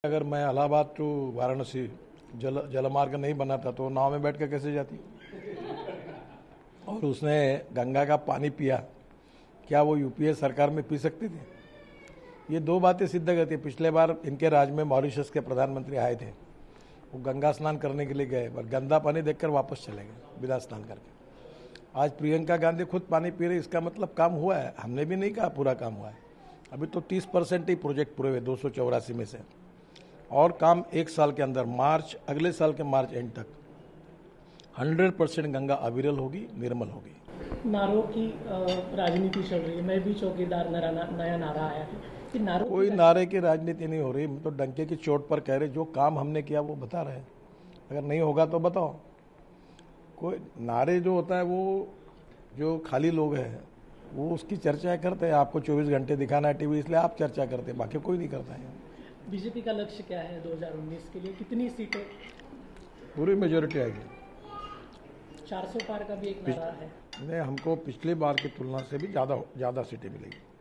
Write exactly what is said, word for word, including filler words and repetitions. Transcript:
अगर मैं इलाहाबाद टू वाराणसी जल जलमार्ग नहीं बना था तो नाव में बैठ कर कैसे जाती। और उसने गंगा का पानी पिया, क्या वो यूपीए सरकार में पी सकती थी? ये दो बातें सिद्ध करती है। पिछले बार इनके राज में मॉरिशस के प्रधानमंत्री आए थे, वो गंगा स्नान करने के लिए गए पर गंदा पानी देखकर वापस चले गए बिना स्नान करके। आज प्रियंका गांधी खुद पानी पी रही, इसका मतलब काम हुआ है। हमने भी नहीं कहा पूरा काम हुआ है, अभी तो तीस परसेंट ही प्रोजेक्ट पूरे हुए दो सौ चौरासी में से, और काम एक साल के अंदर मार्च अगले साल के मार्च एंड तक सौ परसेंट गंगा अविरल होगी, निर्मल होगी। नारों की राजनीति चल रही है। मैं भी चौकीदार नया नारा आया है कि नारों कोई नारे की राजनीति नहीं हो रही। तो डंके की चोट पर कह रहे, जो काम हमने किया वो बता रहे हैं। अगर नहीं होगा तो बताओ। कोई नारे जो होता है वो जो खाली लोग हैं वो उसकी चर्चा करते हैं। आपको चौबीस घंटे दिखाना है टीवी, इसलिए आप चर्चा करते हैं, बाकी कोई नहीं करता है। बीजेपी का लक्ष्य क्या है दो हज़ार उन्नीस के लिए? कितनी सीटें? पूरी मेजोरिटी आएगी। चार सौ पार का भी एक नारा है। नहीं, हमको पिछली बार की तुलना से भी ज़्यादा ज़्यादा सीटें मिलेगी।